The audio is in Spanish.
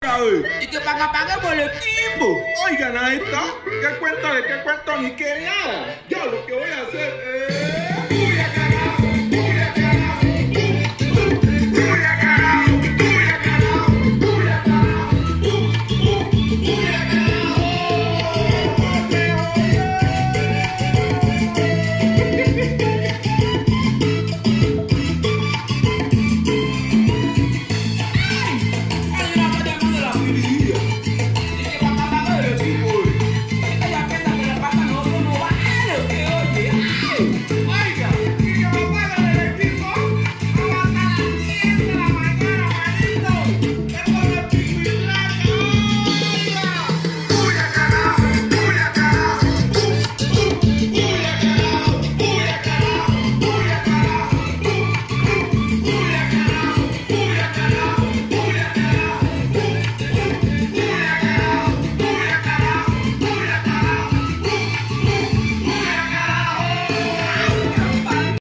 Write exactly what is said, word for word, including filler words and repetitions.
Y que para que paguemos el equipo. Oigan a esta, ¿qué cuento de qué cuento ni qué nada? Yo lo que voy a hacer es...